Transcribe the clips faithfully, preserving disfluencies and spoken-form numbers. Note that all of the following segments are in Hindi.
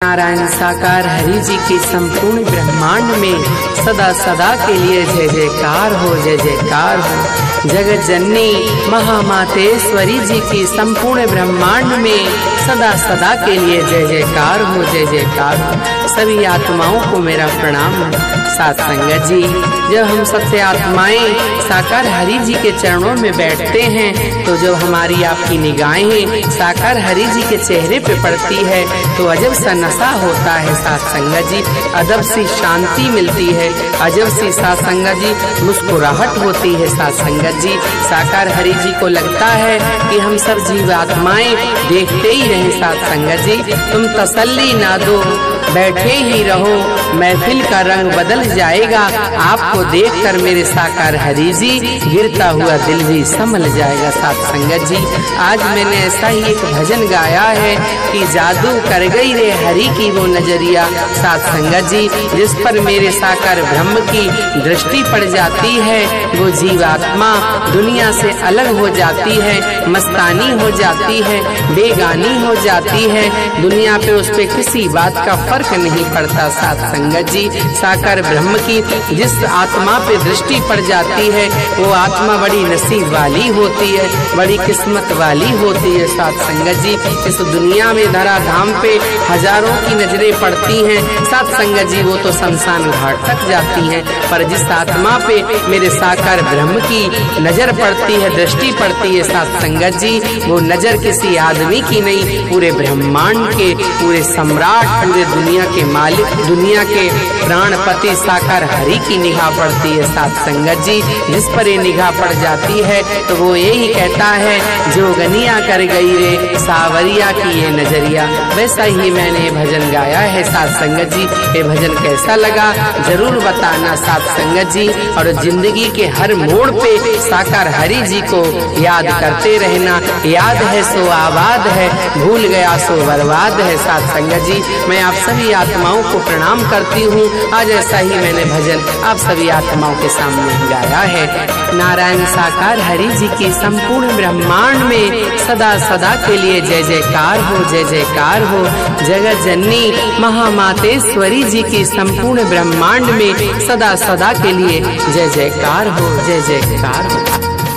नारायण साकार हरि जी के संपूर्ण ब्रह्मांड में सदा सदा के लिए जय जयकार हो, जय जयकार हो। जगत जननी महामातेश्वरी जी की संपूर्ण ब्रह्मांड में सदा सदा के लिए जय जयकार हो, जय जयकार हो। सभी आत्माओं को मेरा प्रणाम है। साथ संगत जी, जब हम सबसे आत्माएं साकार हरि जी के चरणों में बैठते हैं तो जब हमारी आपकी निगाहें साकार हरि जी के चेहरे पे पड़ती है तो अजब सा नशा होता है। साथ संगत जी, अजब सी शांति मिलती है, अजब सी साथ संगत जी मुस्कुराहट होती है। साथ संगत जी, साकार हरि जी को लगता है कि हम सब जीव आत्माएं देखते ही रहें। साथ संगत जी, तुम तसल्ली ना दो, बैठे ही रहो, महफिल का रंग बदल जाएगा। आपको देखकर मेरे साकार हरि जी गिरता हुआ दिल भी संभल जाएगा। साथ संगत जी, आज मैंने ऐसा ही एक भजन गाया है कि जादू कर गई रे हरि की वो नजरिया। साथ संगत जी, जिस पर मेरे साकार ब्रह्म की दृष्टि पड़ जाती है वो जीवात्मा दुनिया से अलग हो जाती है, मस्तानी हो जाती है, बेगानी हो जाती है। दुनिया पे उस पे किसी बात का फर्क नहीं पड़ता। साथ संगत जी, साकार ब्रह्म की जिस आत्मा पे दृष्टि पड़ जाती है वो आत्मा बड़ी नसीब वाली होती है, बड़ी किस्मत वाली होती है। साथ संगत जी, इस दुनिया में धरा धाम पे हजारों की नजरें पड़ती हैं। साथ संगत जी, वो तो शमशान घाट तक जाती हैं, पर जिस आत्मा पे मेरे साकार ब्रह्म की नजर पड़ती है, दृष्टि पड़ती है, साथ संगत जी, वो नजर किसी आदमी की नहीं, पूरे ब्रह्मांड के, पूरे सम्राट, पूरे दुनिया के मालिक, दुनिया के प्राणपति साकार हरि की निगाह पड़ती है। साथ संगत जी, जिस पर ये निगाह पड़ जाती है तो वो यही कहता है, जोगनिया कर गई रे सावरिया की ये नजरिया। वैसा ही मैंने भजन गाया है। साथ संगत जी, ये भजन कैसा लगा जरूर बताना। साथ संगत जी, और जिंदगी के हर मोड़ पे साकार हरि जी को याद करते रहना। याद है सो आबाद है, भूल गया सो बर्बाद है। साथ संगत जी, मैं आप सभी आत्माओं को प्रणाम करती हूँ। आज ऐसा ही मैंने भजन आप सभी आत्माओं के सामने गाया है। नारायण साकार हरि जी की संपूर्ण ब्रह्मांड में सदा सदा के लिए जय जयकार हो, जय जयकार हो। जगत जननी महामातेश्वरी जी की संपूर्ण ब्रह्मांड में सदा सदा के लिए जय जयकार हो, जय जयकार हो।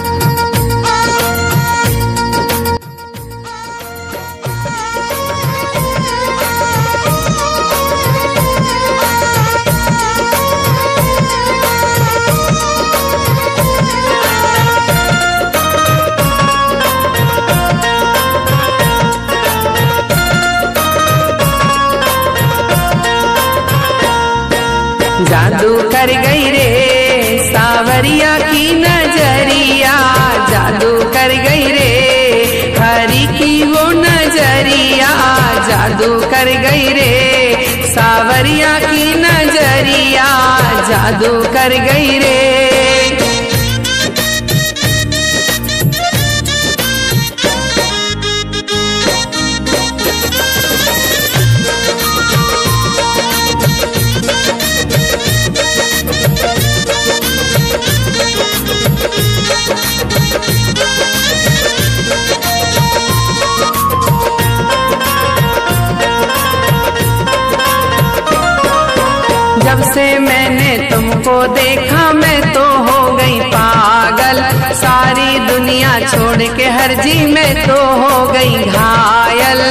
जादू कर गई रे सावरिया की नजरिया, जादू कर गई रे हरि की वो नजरिया, जादू कर गई रे सावरिया की नजरिया, जादू कर गई रे। जब से मैंने तुमको देखा मैं तो हो गई पागल, सारी दुनिया छोड़ के हर जी मैं तो हो गई घायल।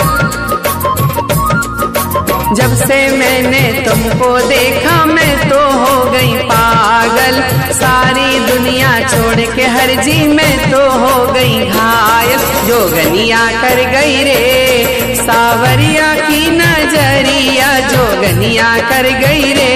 जब से मैंने तुमको देखा मैं तो हो गई पागल, सारी दुनिया छोड़ के हर जी मैं तो हो गई घायल। जोगनिया कर गई रे सावरिया की नजरिया, जोगनिया कर गई रे।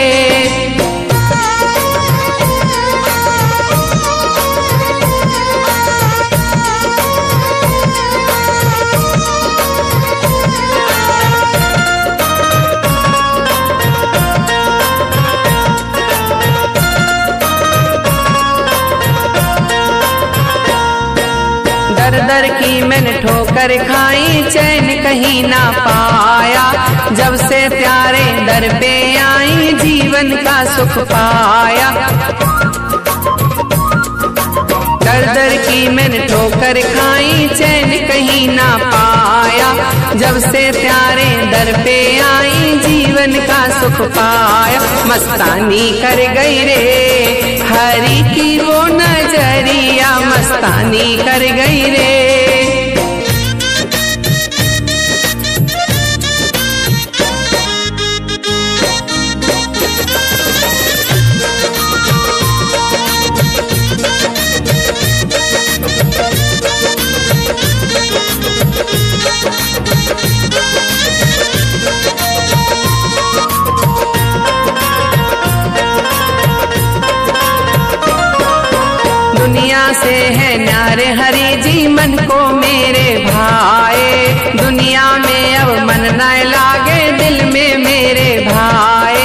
दर दर की मैंने ठोकर खाई, चैन कहीं ना पाया, जब से प्यारे दर पे आई जीवन का सुख पाया। दर दर की मैंने ठोकर खाई, चैन कहीं ना पाया। जब से प्यारे दर पे आई, जीवन का सुख पाया। मस्तानी कर गई रे हरि की वो नजरिया, मस्तानी कर गई रे। दुनिया से है न्यारे हरि जी मन को मेरे भाए। दुनिया में अब मन न लागे, दिल में मेरे भाए।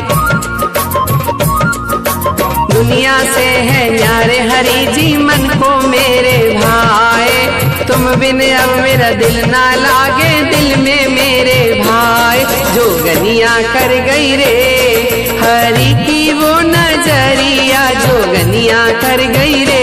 दुनिया से है न्यारे हरि जी मन को मेरे भाए। तुम बिन अब मेरा दिल ना लागे, दिल में मेरे भाई। जोगनिया कर गई रे हरि की वो नजरिया, जोगनिया कर गई रे।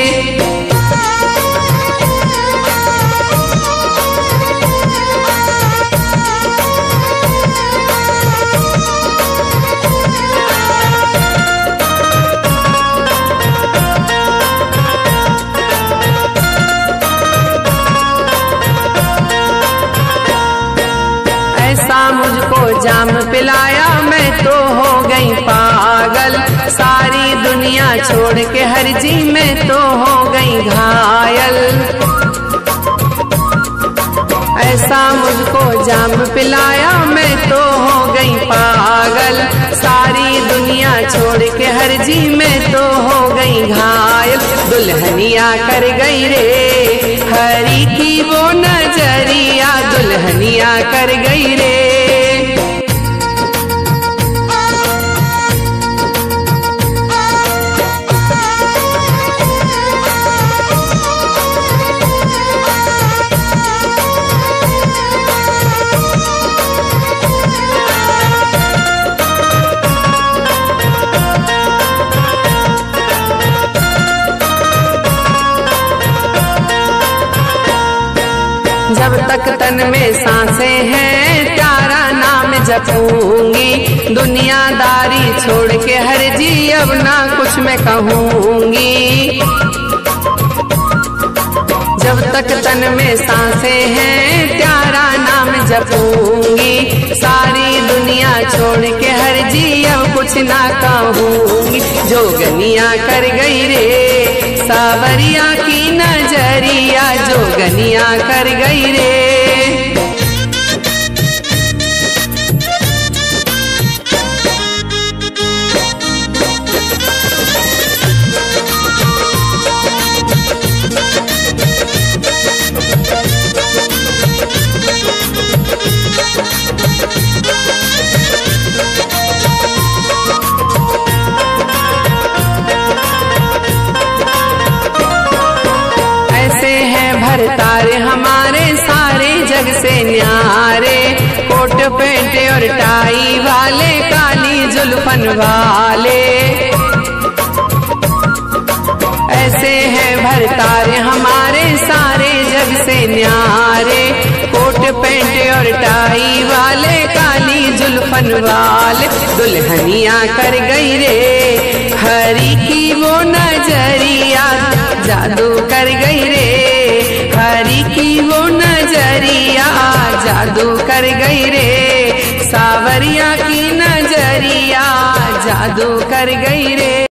ऐसा मुझको जाम पिलाया, मैं तो हो गई पागल। सारी दुनिया छोड़ के हर जी मैं तो हो गई घायल। ऐसा मुझको जाम पिलाया, मैं तो हो गई पागल। सारी दुनिया छोड़ के हर जी मैं तो हो गई घायल। दुल्हनिया कर गई रे हरि की वो नजरिया, दुल्हनिया कर गई रे। जब तक तन में सांसें हैं, प्यारा नाम जपूंगी। दुनियादारी छोड़ के हर जी अब ना कुछ मैं कहूंगी। जब तक तन में सांसें हैं, प्यारा नाम जपूंगी। सारी दुनिया छोड़ के हर जी अब कुछ ना कहूंगी। जोगनिया कर गई रे सावरिया की नजरिया, जोगनिया कर गई रे। तारे हमारे सारे जग से न्यारे, कोट पैंट और टाई वाले, काली जुल्फन वाले। ऐसे हैं भरतारे हमारे सारे जग से न्यारे, कोट पैंट और टाई वाले, काली जुल्फन वाले। दुल्हनिया कर गई रे हरि की वो नजरिया, जादू कर गई रे हरि की वो नजरिया, जादू कर गई रे सावरिया की नजरिया, जादू कर गई रे।